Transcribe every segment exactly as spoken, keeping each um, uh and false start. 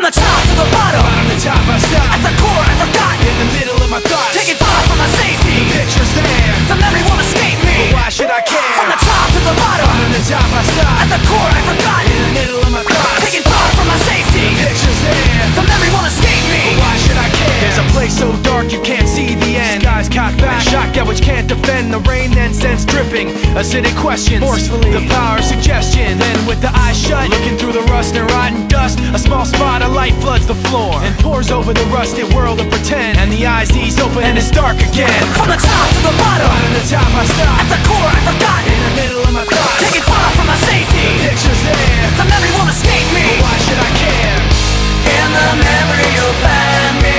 From the top to the bottom, bottom to top I stop. at the core I forgot. In the middle of my thoughts, Taking far from my safety, the picture's there, the memory won't escape me. but why should I care? From the top to the bottom, bottom to top I stop. at the core I forgot. In the middle of my thoughts, Taking far from my safety, the picture's there, the memory won't escape me. but why should I care? There's a place so dark you can't see the end. Skies cocked back, shock at which can't defend. The rain then sends dripping, acidic questions, forcefully, the power of suggestion. Then with the eyes shut, looking through the rust and rotten dust, a small spot of light floods the floor and pours over the rusted world of pretend. And the eyes ease open and it's dark again. From the top to the bottom, bottom to top I stop. at the core I forgot. In the middle of my thoughts, Taking far from my safety, the picture's there, the memory won't escape me. but why should I care? In the memory you'll find me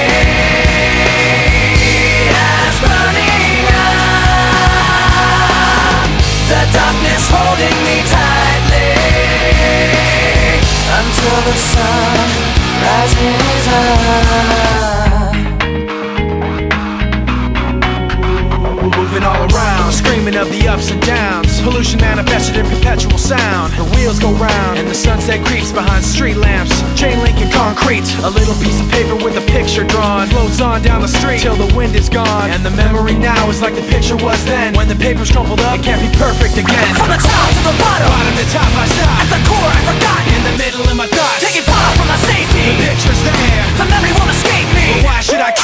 as burning up, the darkness holding me tightly until the sun rises up. Moving all around, screaming of the ups and downs. Pollution manifested in perpetual sound. The wheels go round and the sunset creeps behind street lamps. Chain link and concrete, a little piece of paper with a picture drawn, floats on down the street till the wind is gone. And the memory now is like the picture was then. When the paper's crumpled up, it can't be perfect again. From the top to the bottom, bottom to top I stop. at the core I forgot. In the middle of my thoughts, Taking far from my the safety, picture's there, the memory won't escape me. but why should I care?